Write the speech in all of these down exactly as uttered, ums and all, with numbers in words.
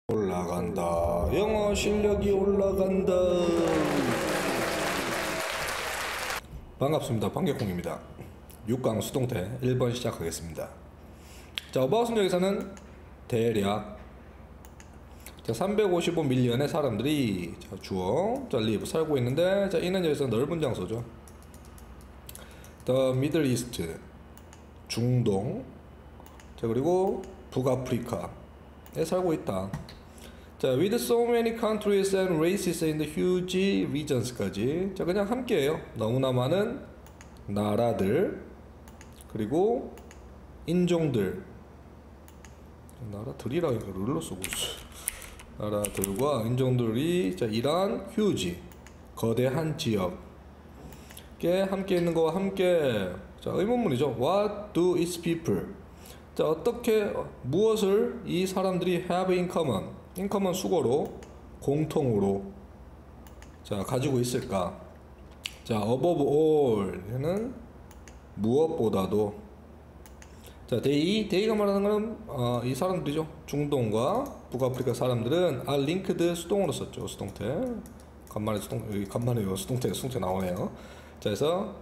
올라간다. 영어 실력이 올라간다. 반갑습니다. 방개콩입니다. 육 강 수동태 일 번 시작하겠습니다. 자, 어바웃 성격에서는 대략 자, 삼백오십오 밀리언의 사람들이 자, 주어, 자, live 살고 있는데, 자, 이는 여기서 넓은 장소죠. The Middle East 중동, 자, 그리고 북아프리카에 살고 있다. 자, with so many countries and races in the huge regions까지. 자, 그냥 함께해요. 너무나 많은 나라들, 그리고 인종들. 나라들이라 이거 룰로 쓰고 있어. 나라들과 인종들이 자, 이러한 huge 거대한 지역에 함께 있는 거와 함께. 자, 의문문이죠. What do its people? 자, 어떻게 무엇을 이 사람들이 have in common? in common 수거로 공통으로 자 가지고 있을까? 자, above all 는 무엇보다도. 자, they, they가 말하는 것은 어, 이 사람들이죠. 중동과 북아프리카 사람들은 are linked 수동으로 썼죠. 수동태. 간만에 수동 여기 간만에 수동태 수동태 나오네요. 자, 그래서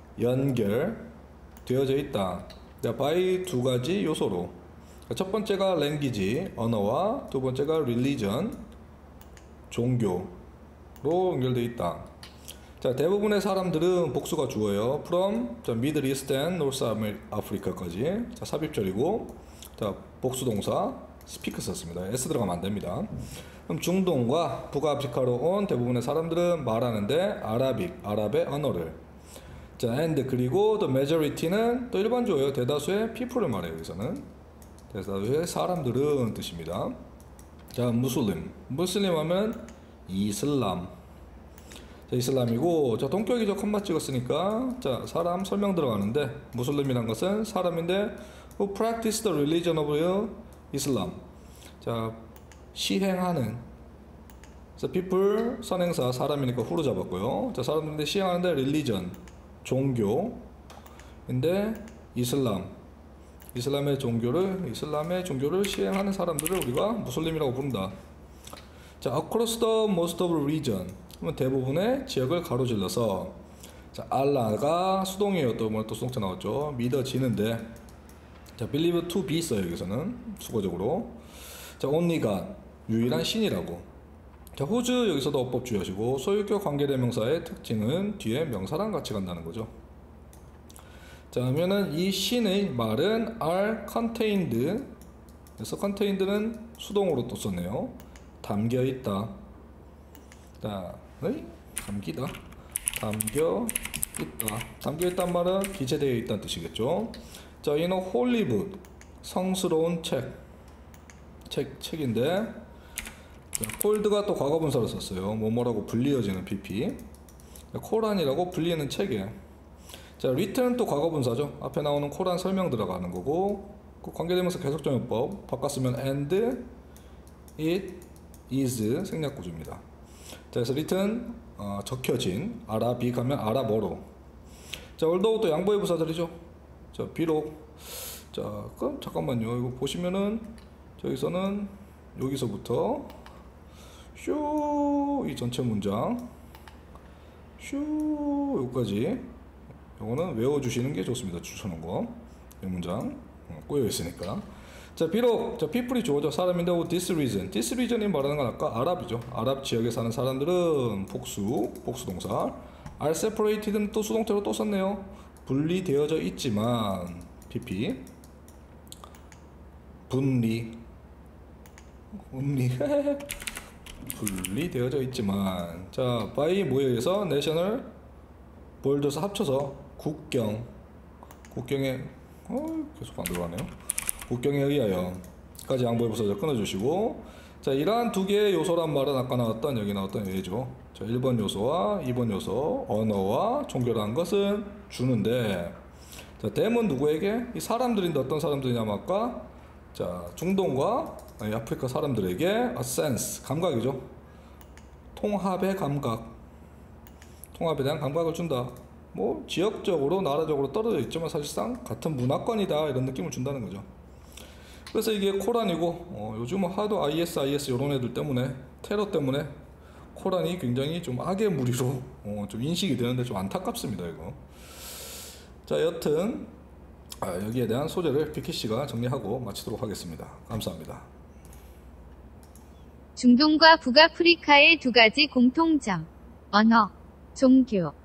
연결되어져 있다. 자, by 두 가지 요소로. 첫 번째가 language 언어와 두 번째가 religion 종교로 연결되어 있다. 자, 대부분의 사람들은 복수가 주어요. from 자, Middle East and North Africa까지. 자, 삽입절이고, 자, 복수 동사 speak 썼습니다. s 들어가면 안 됩니다. 그럼 중동과 북아프리카로 온 대부분의 사람들은 말하는데 아라빅 아랍의 언어를. 자, and 그리고 the majority는 또 일반주어예요. 대다수의 people을 말해요. 여기서는 대다수의 사람들은 뜻입니다. 자, 무슬림 무슬림 하면 이슬람. 자, 이슬람이고, 자, 동격이죠. 컴마 찍었으니까. 자, 사람 설명 들어가는데 무슬림이란 것은 사람인데 who practice the religion of Islam. 자, 시행하는. 자, people 선행사 사람이니까 후로 잡았고요. 자, 사람들인데 시행하는데 religion 종교인데 이슬람 이슬람의 종교를 이슬람의 종교를 시행하는 사람들을 우리가 무슬림이라고 부른다. 자, across the most of region 그러면 대부분의 지역을 가로질러서. 자, 알라가 수동이에요. 또 뭐 또 수동태 나왔죠. 믿어지는데. 자, believe to be 써요. 여기서는 수거적으로. 자, only God 유일한 신이라고. 자, whose 여기서도 어법주의하시고 소유격 관계대명사의 특징은 뒤에 명사랑 같이 간다는 거죠. 자, 그러면은 이 신의 말은 are contained. 그래서 contained는 수동으로 또 썼네요. 담겨 있다. 자, 의? 담기다. 담겨 있다. 담겨 있단 말은 기재되어 있다는 뜻이겠죠. 자, in a holy book 성스러운 책. 책 책인데. 자, 콜드가 또 과거분사로 썼어요. 뭐뭐라고 불리어지는 피피. 코란이라고 불리는 책에. 자, written 또 과거분사죠. 앞에 나오는 코란 설명 들어가는 거고, 그 관계대명사 계속정형법 바꿨으면 and it is 생략구조입니다. 자, 그래서 written 어, 적혀진 아라비 가면 아랍어로. 자, although 또 양보의 부사들이죠. 자, 비록. 자, 그럼 잠깐만요. 이거 보시면은 저기서는 여기서부터 쇼 이 전체 문장 쇼 여기까지 요거는 외워주시는 게 좋습니다. 추천한 거. 이 문장 꼬여 있으니까. 자, 비록 자, people이 주어져 사람인데 this reason this reason이 말하는 건 아까 아랍이죠. 아랍 지역에 사는 사람들은 복수 복수 동사 are separated는 또 수동태로 또 썼네요. 분리되어져 있지만 pp 분리 분리 분리되어져 있지만. 자, by 뭐에 의해서 national 보여줘서 합쳐서 국경 국경에 어, 계속 안 들어가네요. 국경에 의하여 까지 양보의 부사절 끊어주시고. 자, 이러한 두 개의 요소란 말은 아까 나왔던 여기 나왔던 예죠. 자, 일 번 요소와 이 번 요소 언어와 종교라는 것은 주는데. 자, 댐은 누구에게? 이 사람들인데 어떤 사람들이냐면 아까 자, 중동과 아프리카 사람들에게 a sense 감각이죠. 통합의 감각 통합에 대한 감각을 준다. 뭐 지역적으로 나라적으로 떨어져 있지만 사실상 같은 문화권이다 이런 느낌을 준다는 거죠. 그래서 이게 코란이고 어, 요즘은 하도 아이에스, 아이에스 이런 애들 때문에 테러 때문에 코란이 굉장히 좀 악의 무리로 어, 좀 인식이 되는데 좀 안타깝습니다 이거. 자 여튼 아, 여기에 대한 소재를 피키씨가 정리하고 마치도록 하겠습니다. 감사합니다. 중동과 북아프리카의 두 가지 공통점. 언어, 종교,